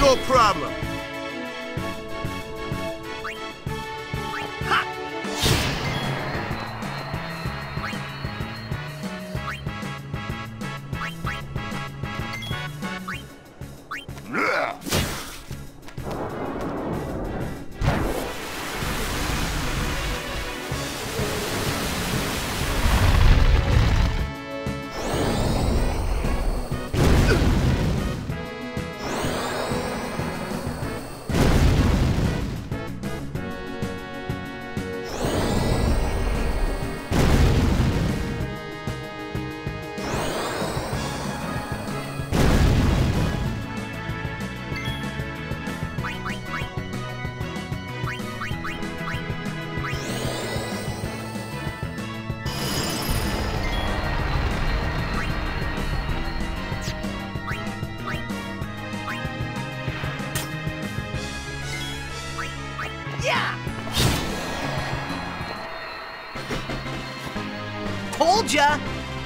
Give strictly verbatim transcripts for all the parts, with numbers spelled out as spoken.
No problem. Told ya!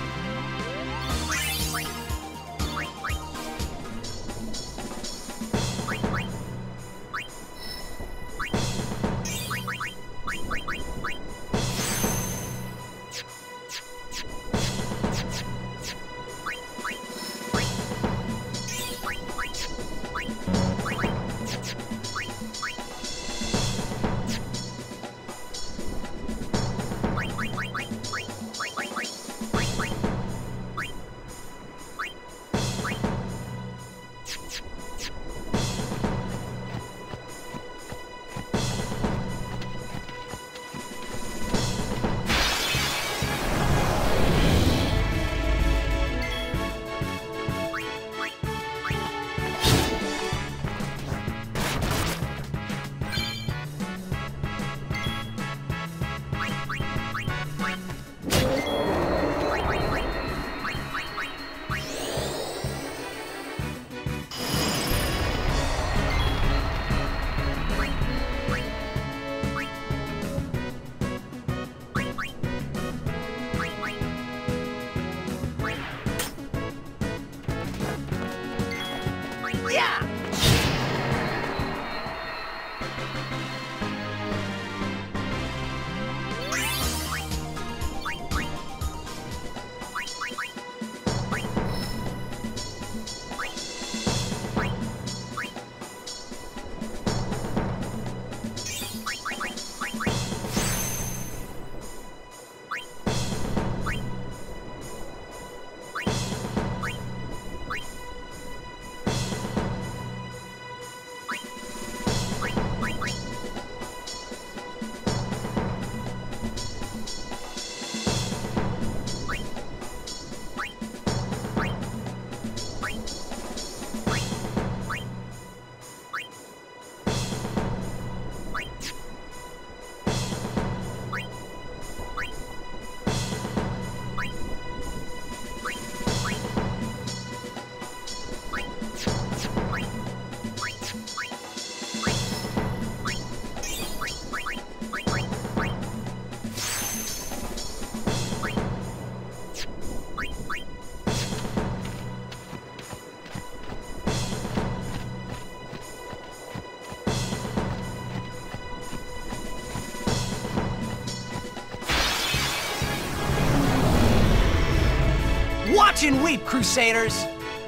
Watch and weep, Crusaders!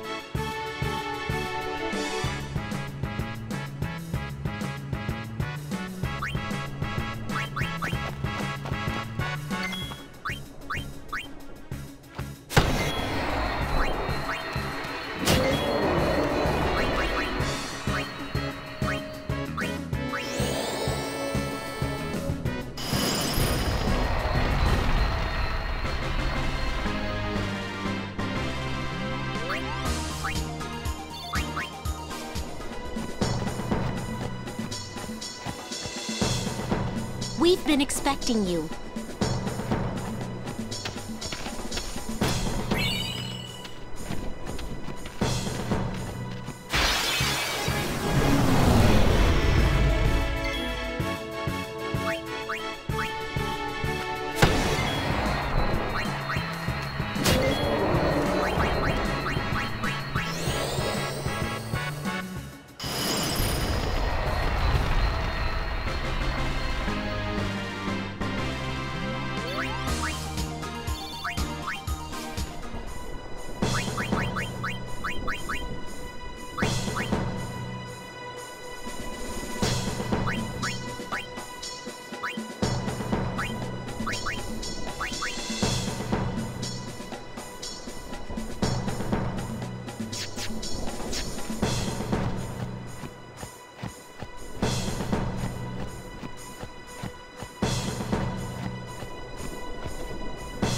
We've been expecting you.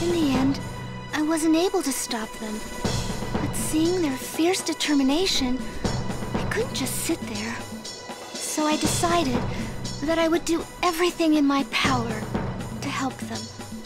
In the end, I wasn't able to stop them. But seeing their fierce determination, I couldn't just sit there. So I decided that I would do everything in my power to help them.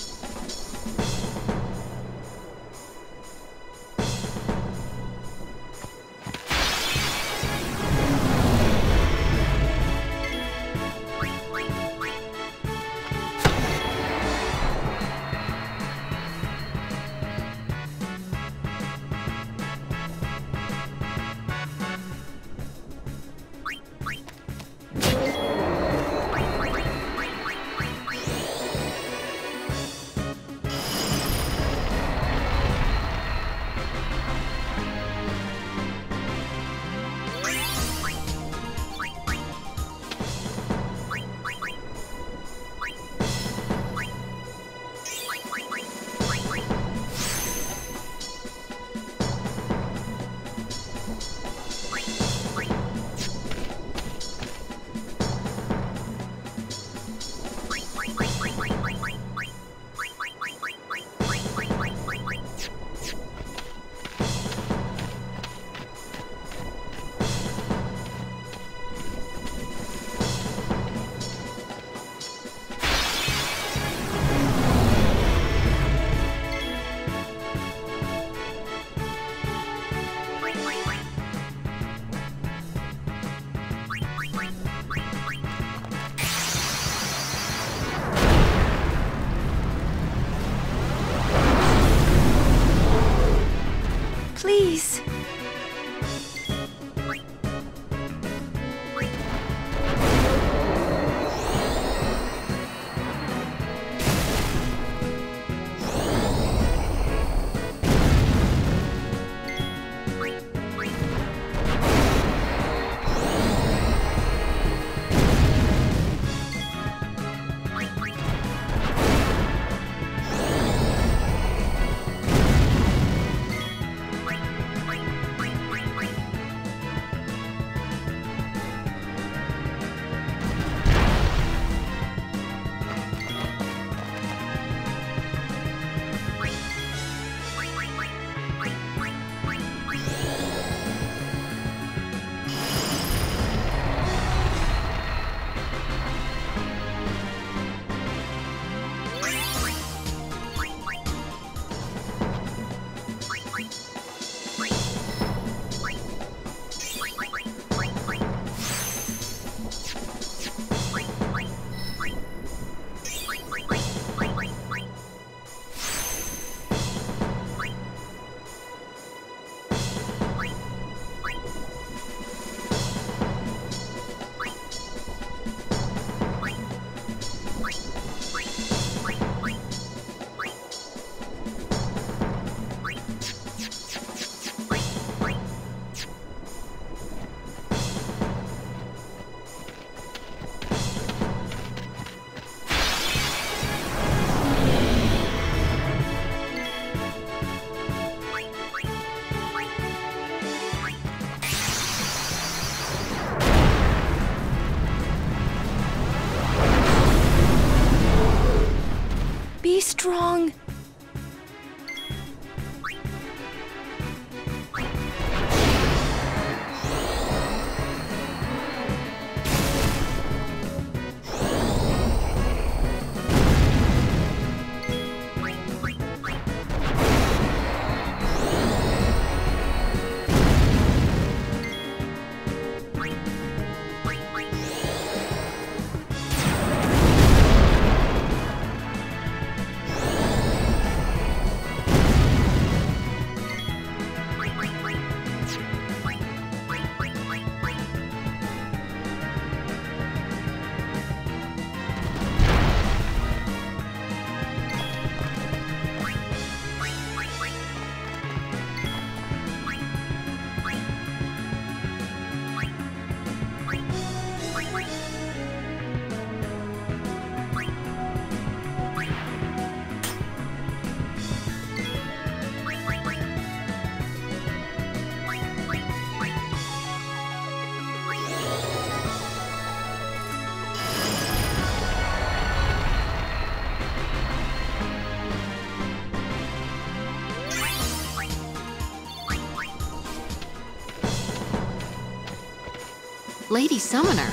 Please. Be strong. Lady Summoner.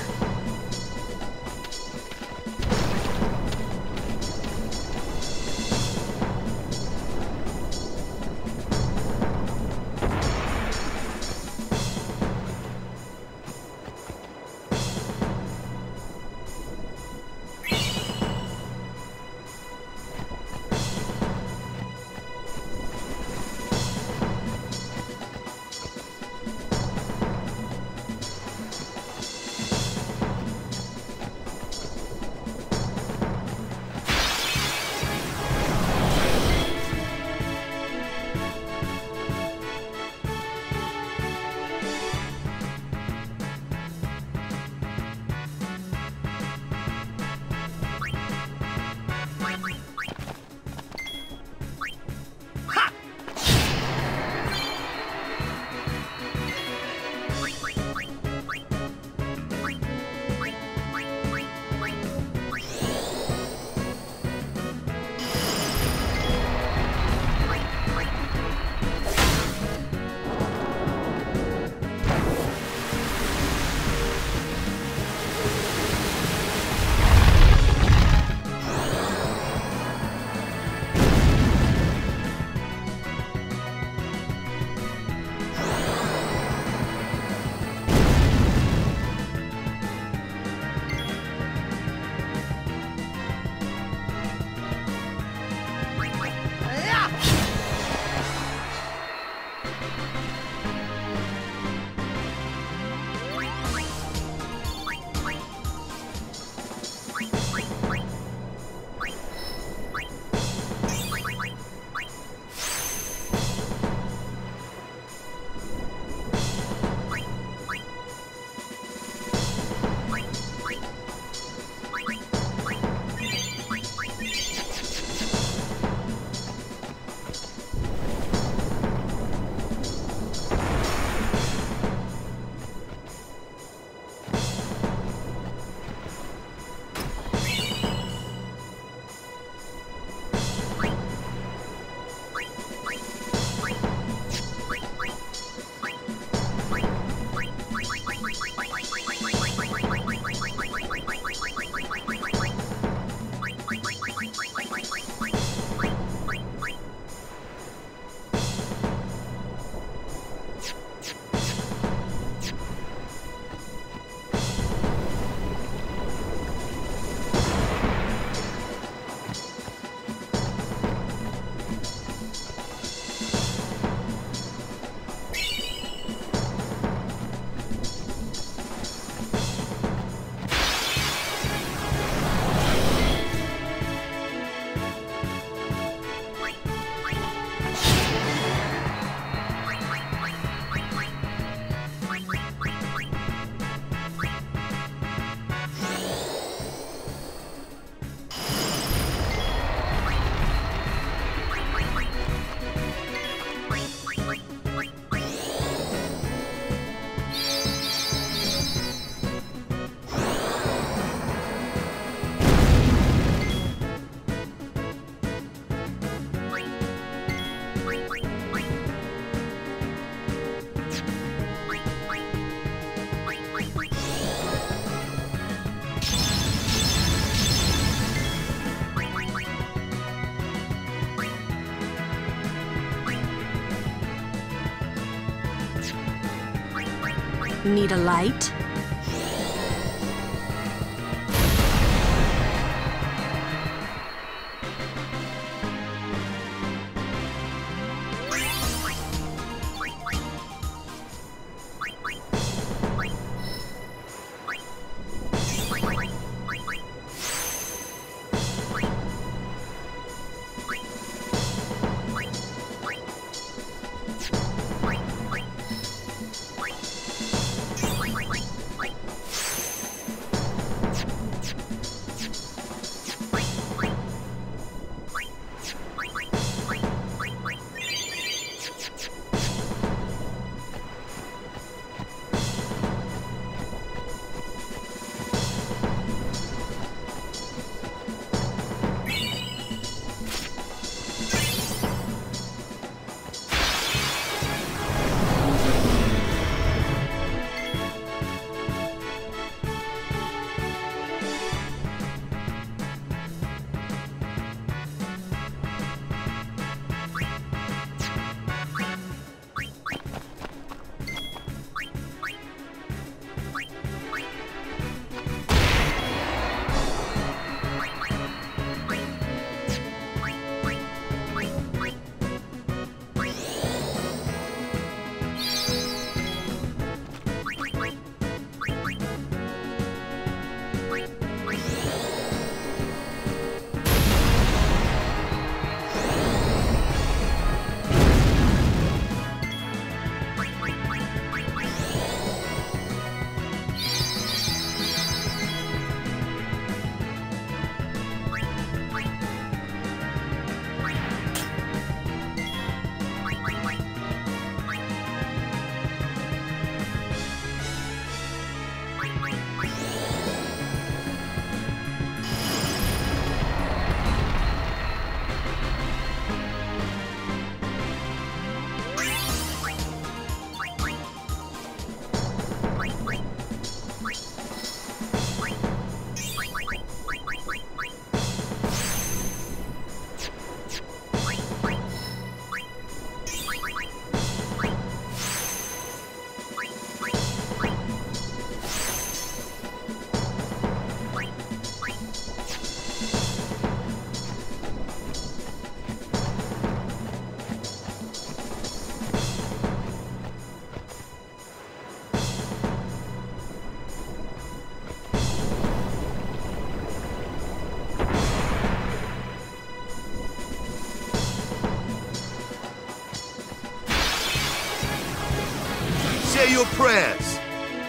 Need a light? say your prayers.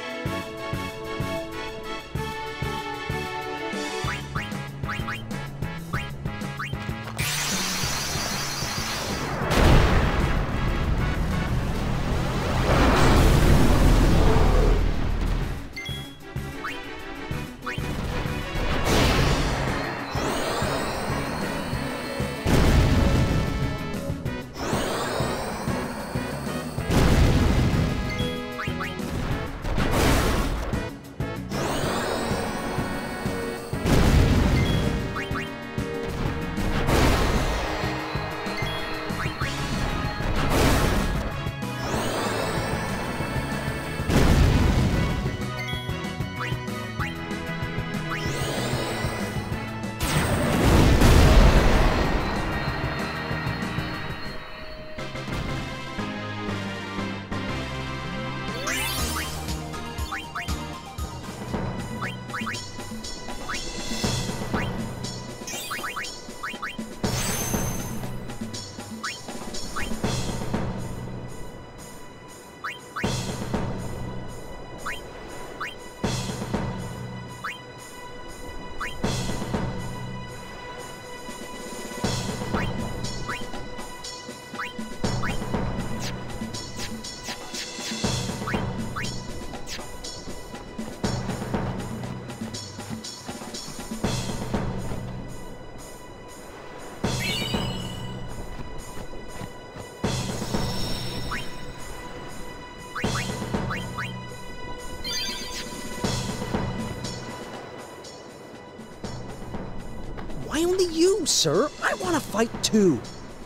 Why only you, sir? I want to fight too.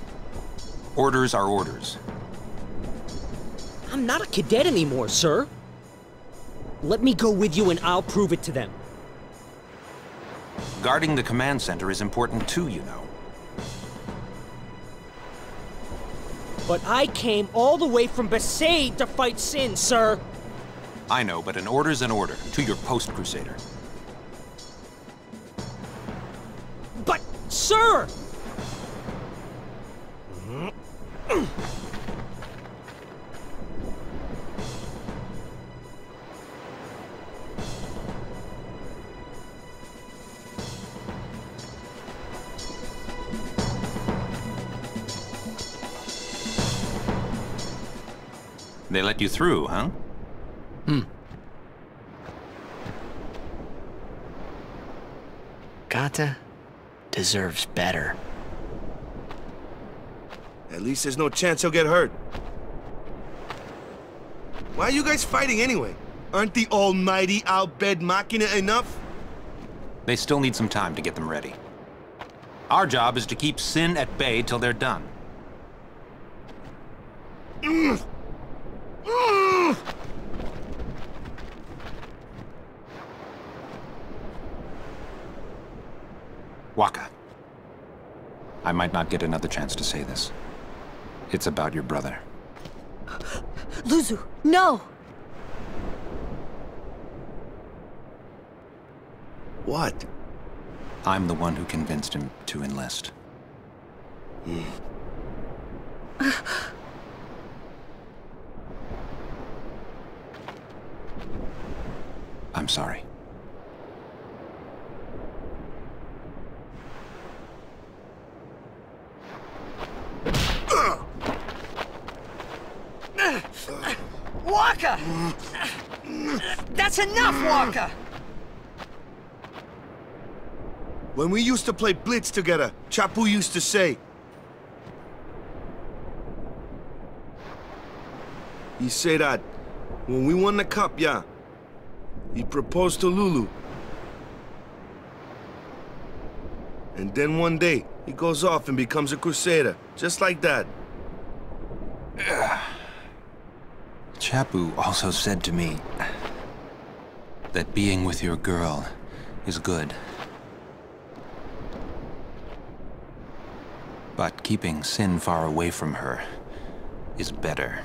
Orders are orders. I'm not a cadet anymore, sir. Let me go with you and I'll prove it to them. Guarding the command center is important too, you know. But I came all the way from Besaid to fight Sin, sir. I know, but an order's an order. To your post, Crusader. But, sir! They let you through, huh? Hmm. Kata deserves better. At least there's no chance he'll get hurt. Why are you guys fighting anyway? Aren't the almighty Al-Bhed Machina enough? They still need some time to get them ready. Our job is to keep Sin at bay till they're done. Mm. Mm. Wakka. I might not get another chance to say this. It's about your brother. Luzu, no! What? I'm the one who convinced him to enlist. Mm. I'm sorry. Wakka! That's enough, Wakka! When we used to play Blitz together, Chapu used to say... He said that when we won the cup, yeah, he proposed to Lulu. And then one day, he goes off and becomes a Crusader, just like that. Chapu also said to me that being with your girl is good. But keeping Sin far away from her is better.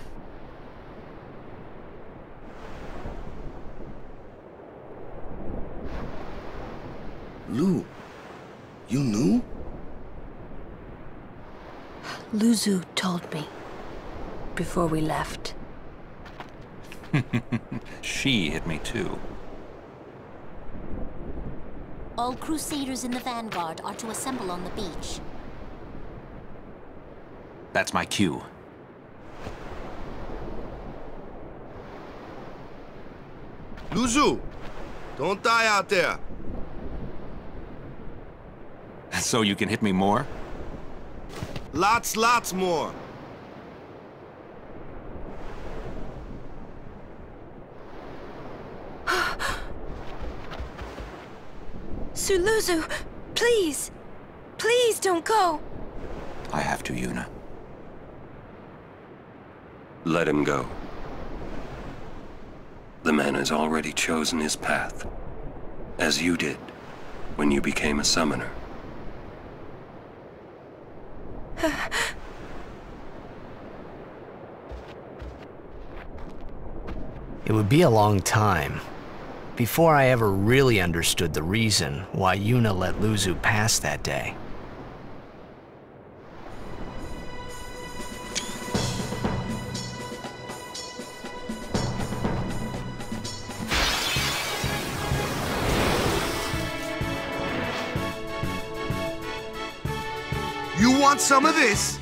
Lu, you knew? Luzu told me before we left. She hit me too. All Crusaders in the Vanguard are to assemble on the beach. That's my cue. Luzu, don't die out there. So you can hit me more? Lots, lots more. Suluzu, please! Please don't go! I have to, Yuna. Let him go. The man has already chosen his path, as you did when you became a summoner. It would be a long time before I ever really understood the reason why Yuna let Luzu pass that day. You want some of this?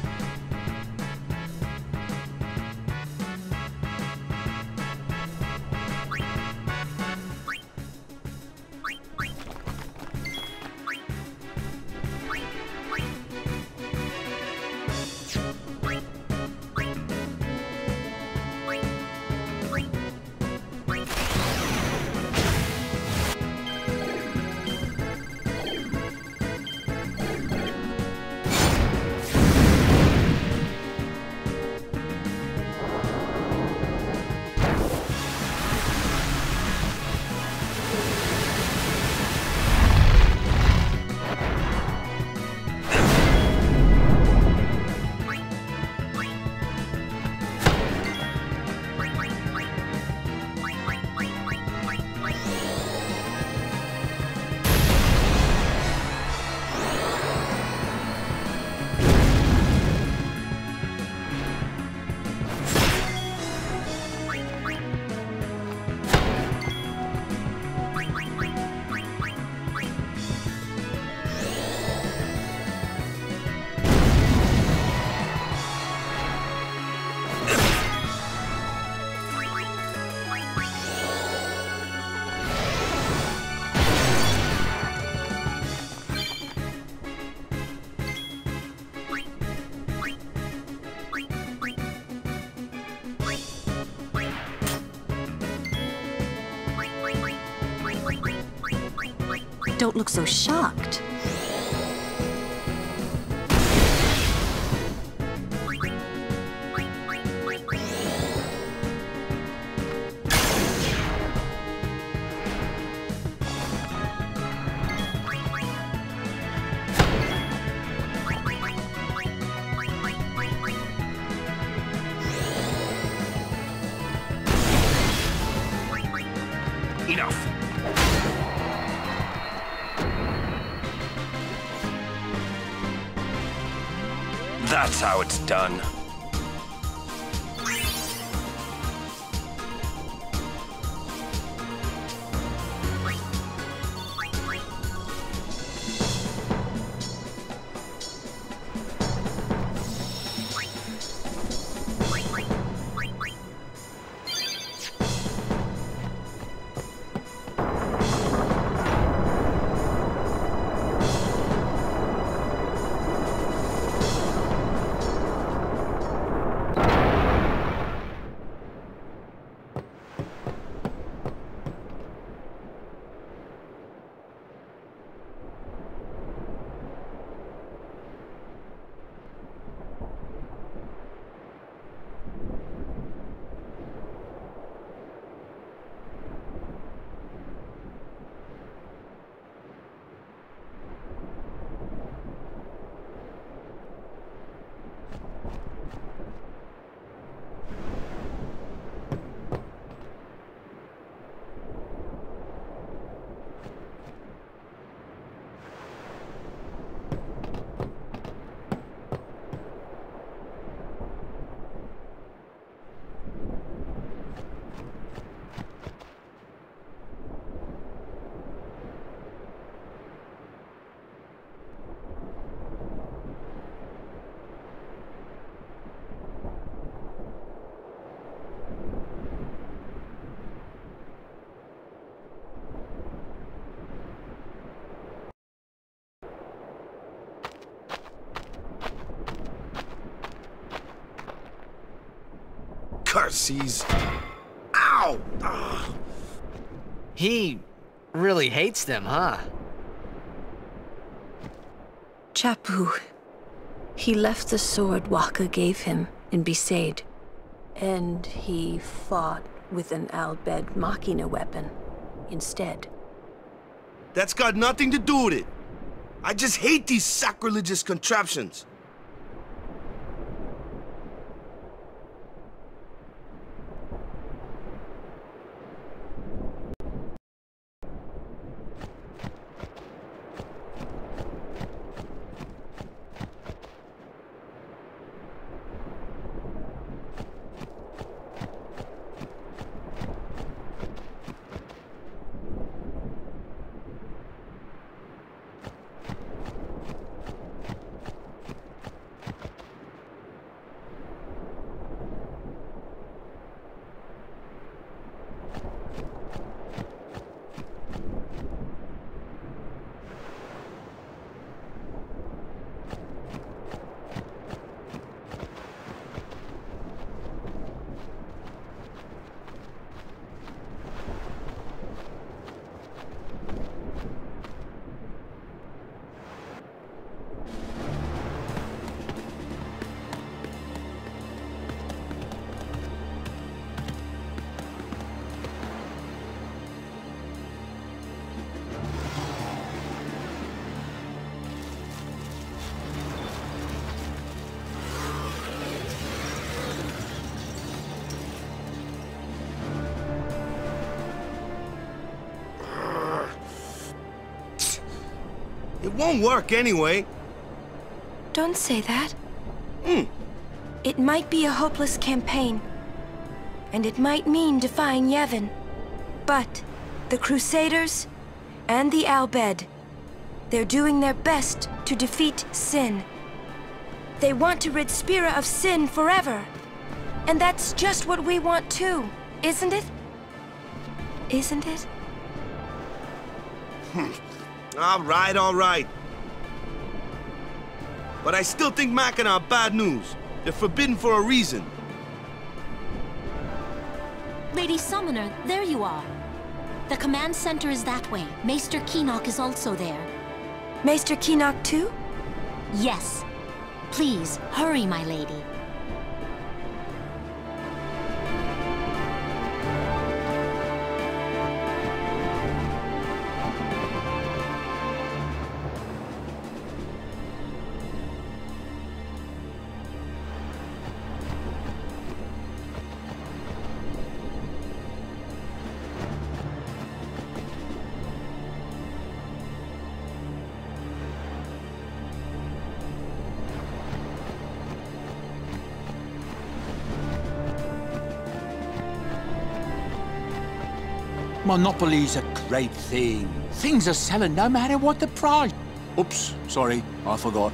Don't look so shocked. Enough! That's how it's done. curse, he's... Ow! Ah. He really hates them, huh? Chapu. He left the sword Waka gave him in Besaid. And he fought with an Al Bhed Machina weapon instead. That's got nothing to do with it. I just hate these sacrilegious contraptions. It won't work anyway. Don't say that. Hmm. It might be a hopeless campaign. And it might mean defying Yevon. But the Crusaders and the Al Bhed, they're doing their best to defeat Sin. They want to rid Spira of Sin forever. And that's just what we want too, isn't it? Isn't it? All right, all right. But I still think Machina are bad news. They're forbidden for a reason. Lady Summoner, there you are. The command center is that way. Maester Keenock is also there. Maester Keenock too? Yes. Please, hurry, my lady. Monopoly's a great thing. Things are selling no matter what the price. Oops, sorry, I forgot.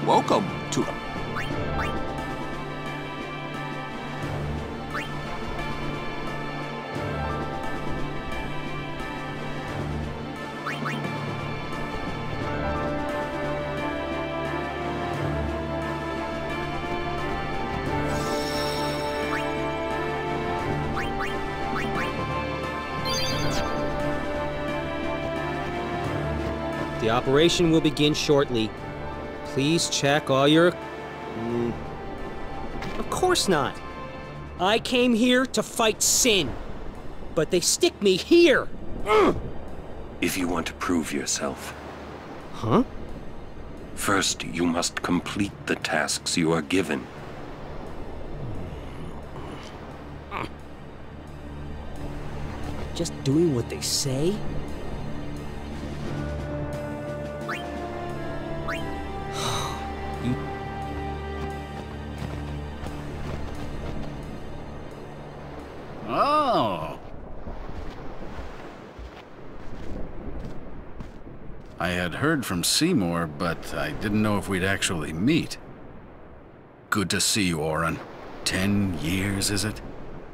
Welcome to... The operation will begin shortly. Please check all your... Mm, of course not. I came here to fight Sin, but they stick me here. If you want to prove yourself... Huh? First, you must complete the tasks you are given. Just doing what they say? Oh. I had heard from Seymour, but I didn't know if we'd actually meet. Good to see you, Auron. Ten years, is it?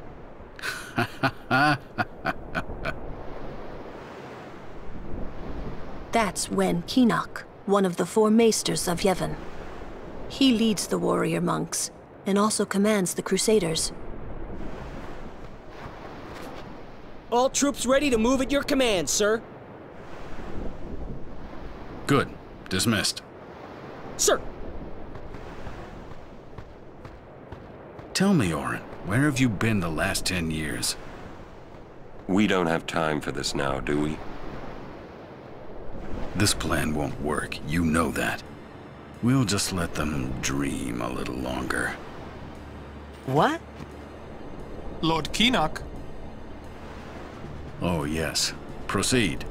That's Wen Keenock, one of the four maesters of Yevon. He leads the warrior monks, and also commands the Crusaders. All troops ready to move at your command, sir. Good. Dismissed. Sir! Tell me, Auron, where have you been the last ten years? We don't have time for this now, do we? This plan won't work, you know that. We'll just let them dream a little longer. What? Lord Keenock. Oh, yes. Proceed.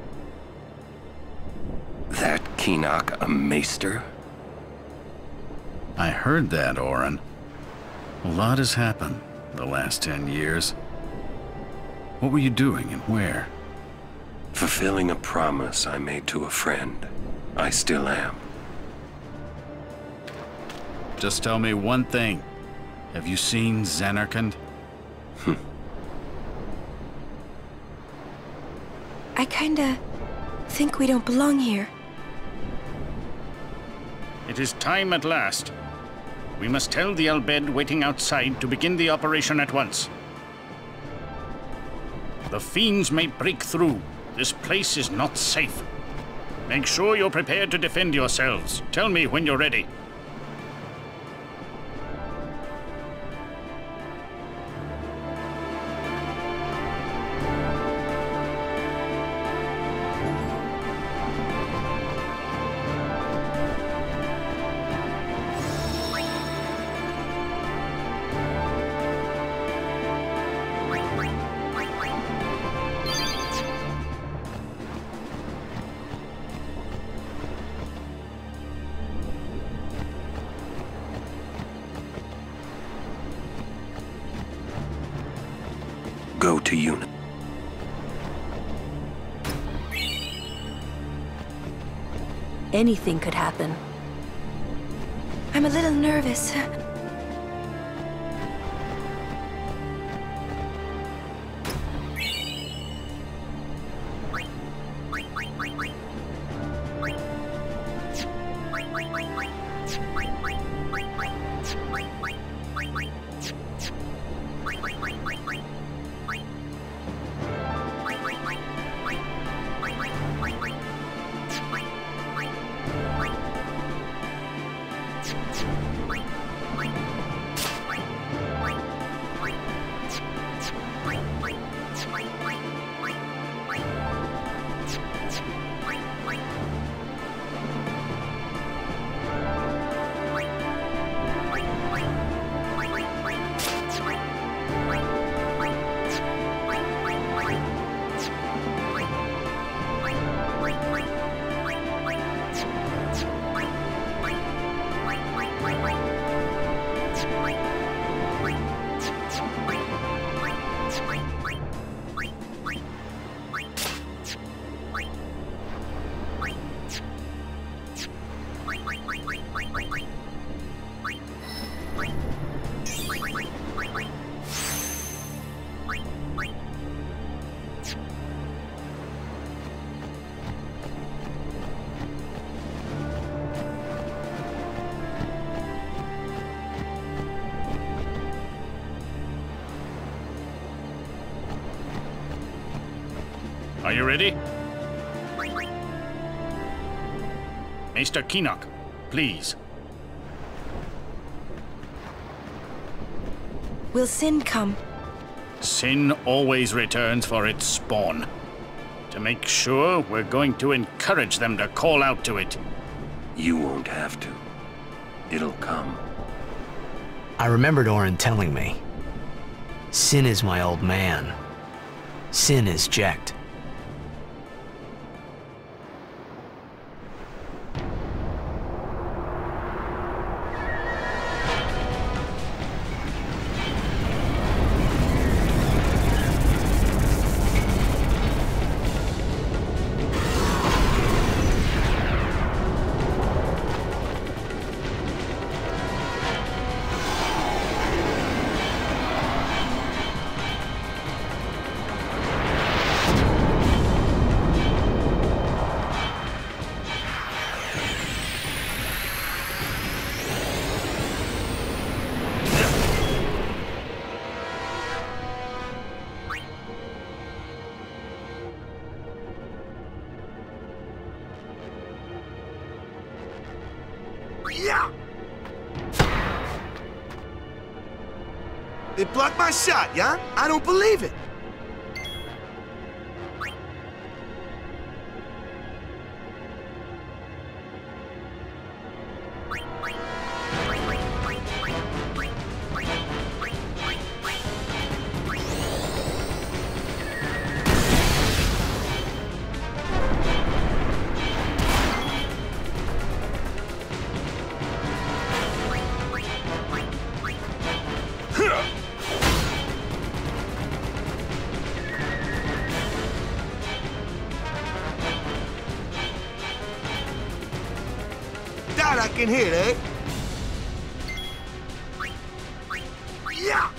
That Keenock a maester? I heard that, Auron. A lot has happened the last ten years. What were you doing and where? Fulfilling a promise I made to a friend. I still am. Just tell me one thing. Have you seen Zanarkand? Hm. I kinda think we don't belong here. It is time at last. We must tell the Al Bhed waiting outside to begin the operation at once. The fiends may break through. This place is not safe. Make sure you're prepared to defend yourselves. Tell me when you're ready. Go to Yuna. Anything could happen. I'm a little nervous. Are you ready? Maester Keenock, please. Will Sin come? Sin always returns for its spawn. To make sure, we're going to encourage them to call out to it. You won't have to. It'll come. I remembered Orin telling me. Sin is my old man. Sin is Jecht. Yeah! They blocked my shot, yeah? I don't believe it. That I can hit, eh? Yeah!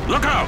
Look out!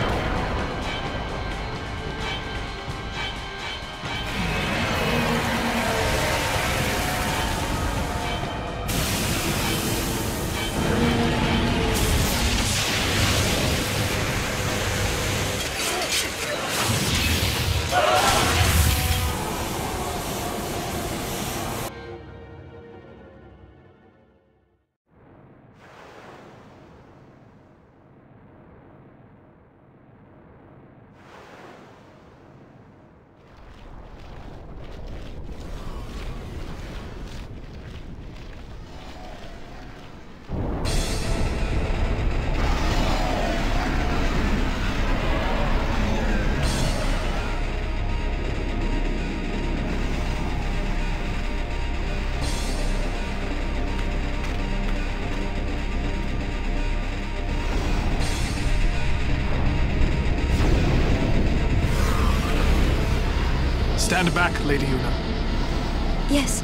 Stand back, Lady Yuna. Yes.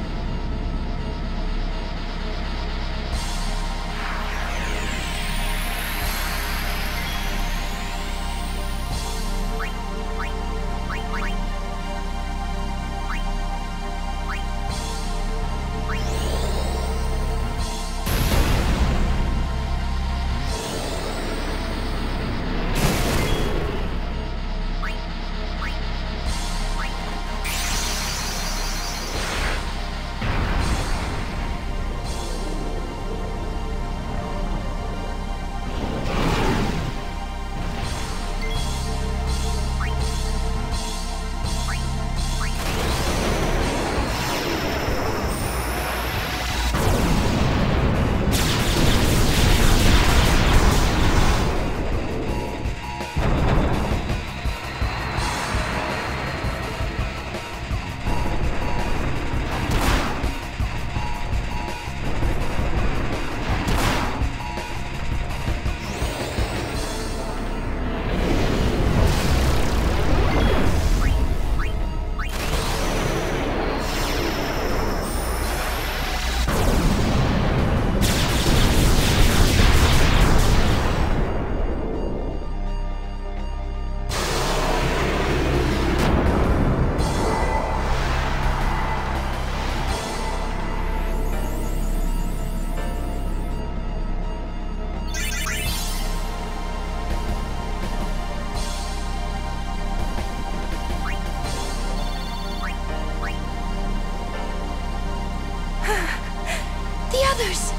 others!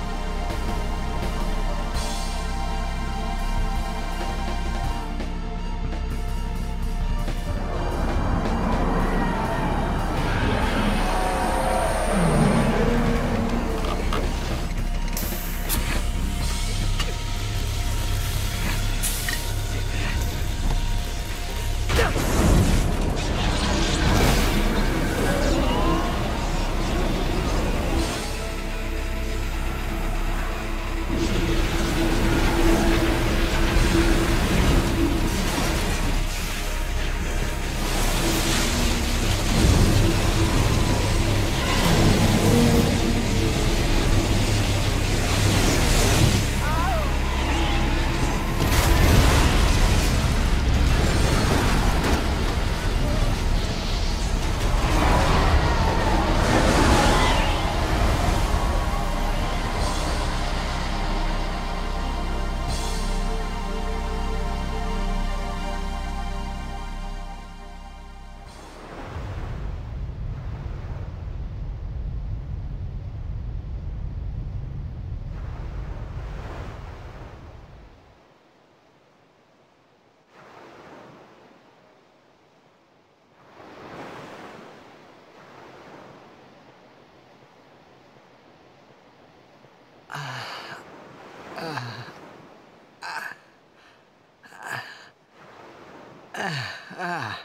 Ah.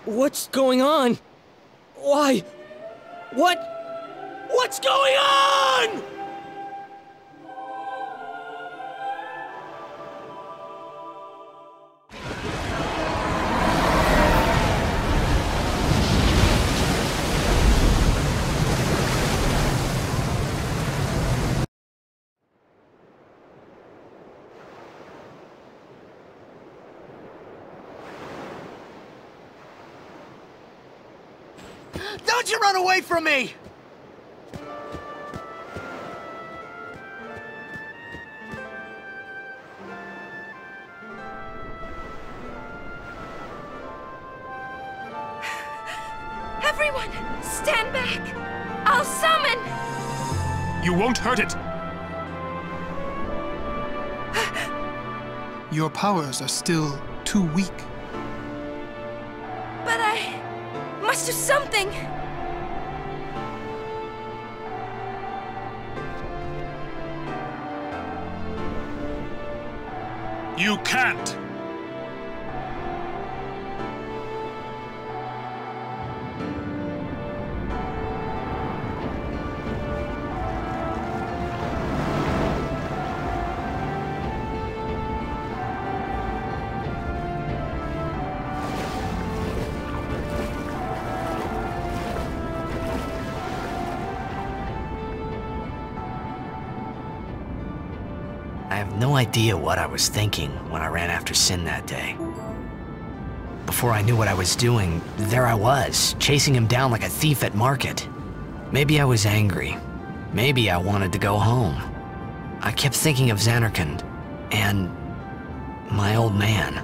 What's going on? Why? What? What's going on?! Don't you run away from me! Everyone, stand back! I'll summon! You won't hurt it! Your powers are still too weak. But I must do something! You can't! I have no idea what I was thinking when I ran after Sin that day. Before I knew what I was doing, there I was, chasing him down like a thief at market. Maybe I was angry. Maybe I wanted to go home. I kept thinking of Zanarkand and my old man.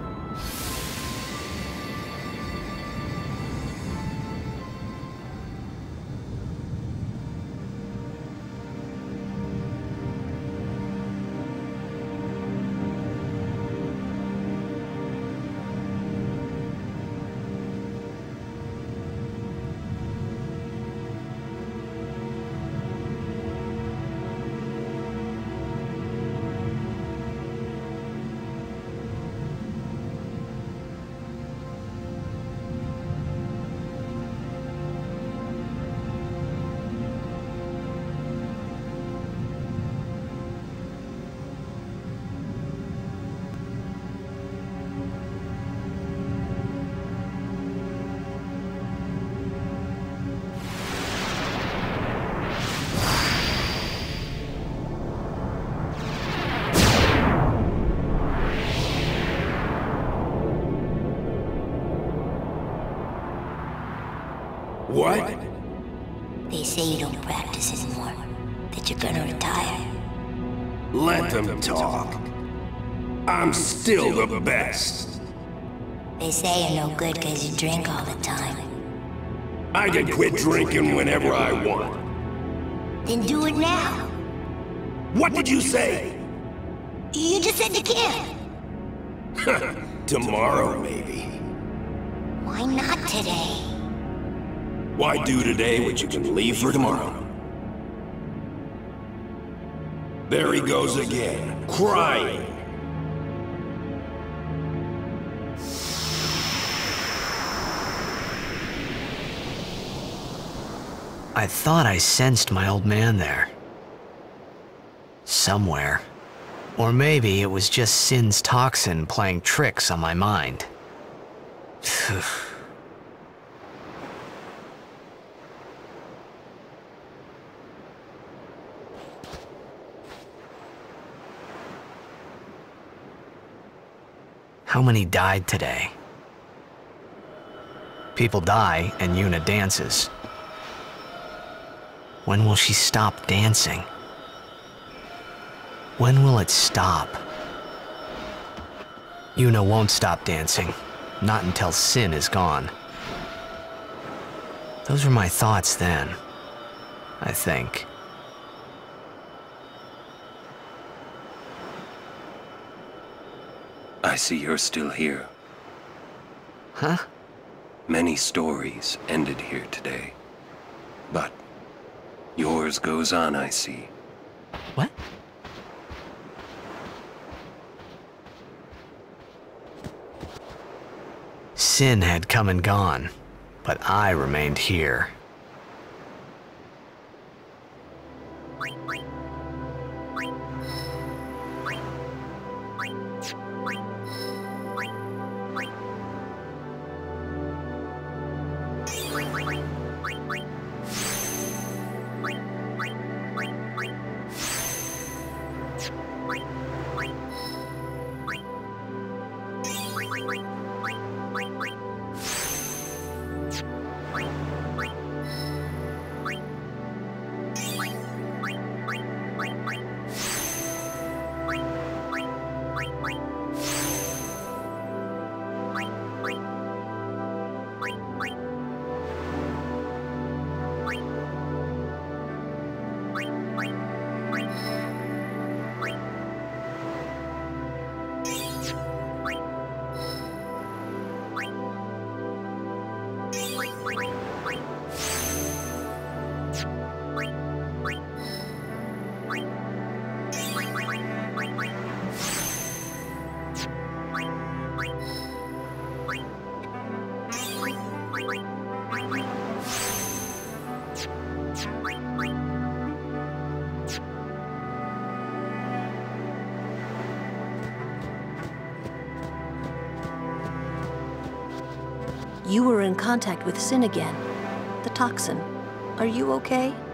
What? They say you don't practice anymore, that you're gonna retire. Let them talk. I'm still the best. They say you're no good because you drink all the time. I can quit drinking whenever I want. Then do it now. What did you say? You just said you can't. Tomorrow, maybe. Why not today? Why do today what you can leave for tomorrow? There he goes again, crying. I thought I sensed my old man there. Somewhere. Or maybe it was just Sin's toxin playing tricks on my mind. How many died today? People die and Yuna dances. When will she stop dancing? When will it stop? Yuna won't stop dancing, not until Sin is gone. Those were my thoughts then, I think. I see you're still here. Huh? Many stories ended here today. But yours goes on, I see. What? Sin had come and gone, but I remained here. You were in contact with Sin again. The toxin. Are you okay?